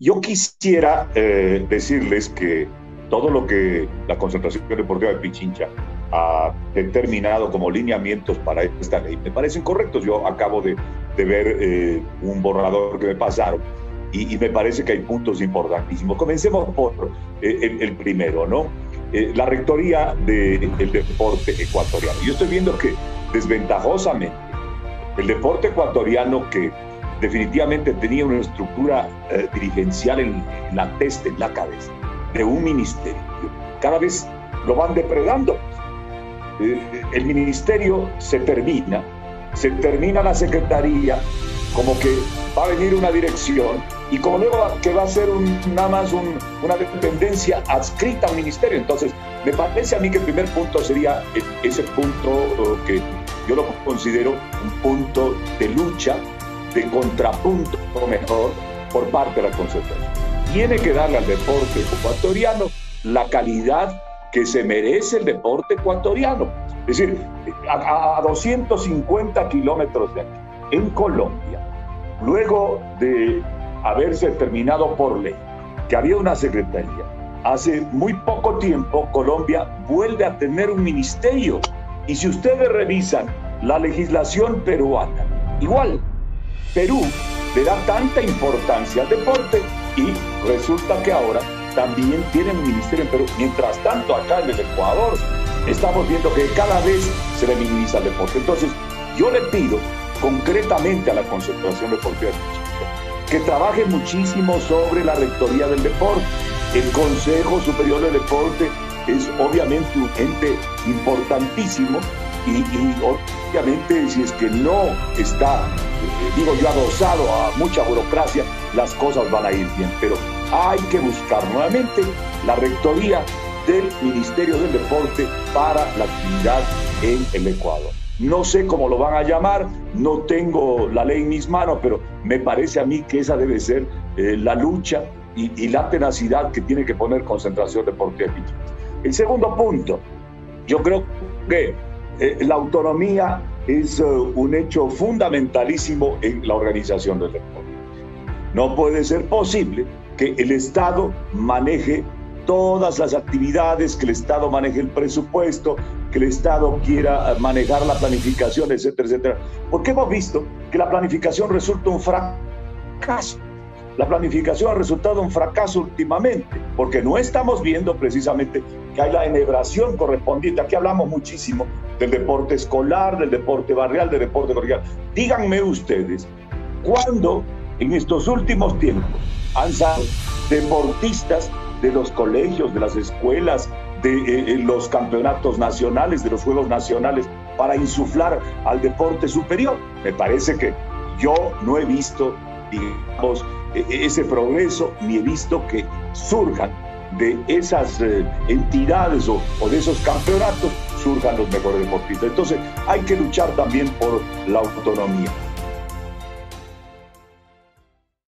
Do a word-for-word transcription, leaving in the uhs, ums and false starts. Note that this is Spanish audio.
Yo quisiera eh, decirles que todo lo que la Concentración Deportiva de Pichincha ha determinado como lineamientos para esta ley me parecen correctos. Yo acabo de, de ver eh, un borrador que me pasaron y, y me parece que hay puntos importantísimos. Comencemos por eh, el, el primero, ¿no? Eh, la rectoría del de, deporte ecuatoriano. Yo estoy viendo que desventajosamente el deporte ecuatoriano, que definitivamente tenía una estructura eh, dirigencial en, en la testa, en la cabeza, de un ministerio, cada vez lo van depredando. Eh, el ministerio se termina, se termina la secretaría, como que va a venir una dirección, y como luego que va a ser un, nada más un, una dependencia adscrita a un ministerio. Entonces, me parece a mí que el primer punto sería ese punto que yo lo considero un punto de lucha, de contrapunto mejor, por parte de la Concentración. Tiene que darle al deporte ecuatoriano la calidad que se merece el deporte ecuatoriano. Es decir, a, a doscientos cincuenta kilómetros de aquí, en Colombia, luego de haberse terminado por ley que había una secretaría, hace muy poco tiempo Colombia vuelve a tener un ministerio. Y si ustedes revisan la legislación peruana, igual, Perú le da tanta importancia al deporte y resulta que ahora también tienen un ministerio en Perú. Mientras tanto, acá en el Ecuador estamos viendo que cada vez se le minimiza el deporte. Entonces, yo le pido concretamente a la Concentración Deportiva que trabaje muchísimo sobre la rectoría del deporte. El Consejo Superior del Deporte es obviamente un ente importantísimo y, y obviamente si es que no está, eh, digo yo, adosado a mucha burocracia, las cosas van a ir bien, pero hay que buscar nuevamente la rectoría del Ministerio del Deporte para la actividad en el Ecuador. No sé cómo lo van a llamar, no tengo la ley en mis manos, pero me parece a mí que esa debe ser eh, la lucha y, y la tenacidad que tiene que poner Concentración Deportiva de Pichincha. El segundo punto, yo creo que eh, la autonomía es uh, un hecho fundamentalísimo en la organización del deporte. No puede ser posible que el Estado maneje todas las actividades, que el Estado maneje el presupuesto, que el Estado quiera manejar la planificación, etcétera, etcétera. Porque hemos visto que la planificación resulta un fracaso. La planificación ha resultado un fracaso últimamente, porque no estamos viendo precisamente que hay la enhebración correspondiente. Aquí hablamos muchísimo del deporte escolar, del deporte barrial, del deporte colegial. Díganme ustedes, ¿cuándo en estos últimos tiempos han salido deportistas de los colegios, de las escuelas, de eh, los campeonatos nacionales, de los juegos nacionales, para insuflar al deporte superior? Me parece que yo no he visto, digamos, ese progreso, ni he visto que surjan de esas eh, entidades o, o de esos campeonatos, surjan los mejores deportistas. Entonces hay que luchar también por la autonomía.